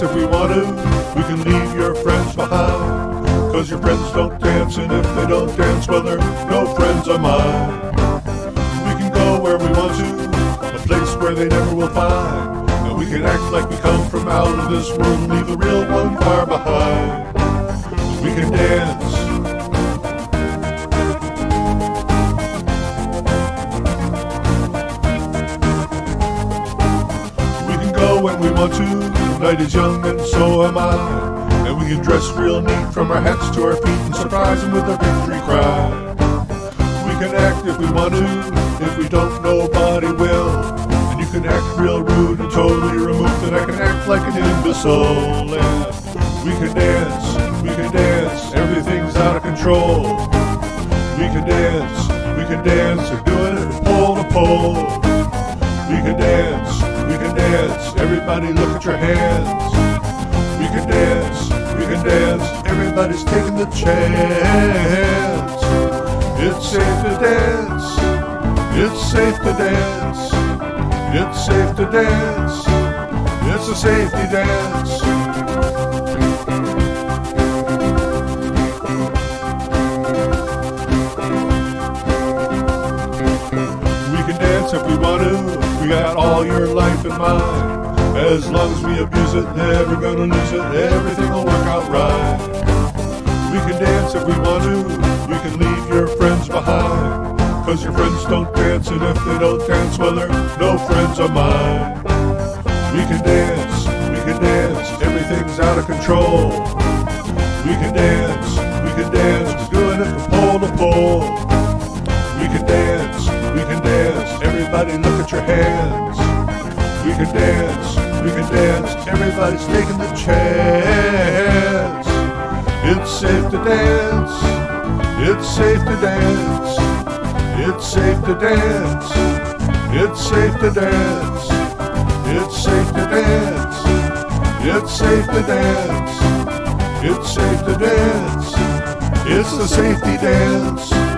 dance if we want to. We can leave your friends behind, 'cause your friends don't dance, and if they don't dance, well, they're no friends of mine. We can go where we want to, a place where they never will find, and we can act like we come from out of this world and leave the real one far behind. We can dance. We can go when we want to. Night is young and so am I, and we can dress real neat from our hats to our feet and surprise them with a victory cry. We can act if we want to. If we don't, nobody will. And you can act real rude and totally removed, and I can act like an imbecile. And we can dance, everything's out of control. We can dance, we're doing it from pole to pole. We can dance, everybody look at your hands. We can dance, everybody's taking the chance. It's safe to dance, it's safe to dance, it's safe to dance, it's a safety dance. If we want to, we got all your life in mind. As long as we abuse it, never gonna lose it, everything will work out right. We can dance if we want to, we can leave your friends behind, 'cause your friends don't dance, and if they don't dance, well, they're no friends of mine. We can dance, everything's out of control. We can dance, we're doing it from pole to pole. We can dance, everybody look at your hands. We can dance, everybody's taking the chance. It's safe to dance, it's safe to dance, it's safe to dance, it's safe to dance, it's safe to dance, it's safe to dance, it's safe to dance, it's the safety dance.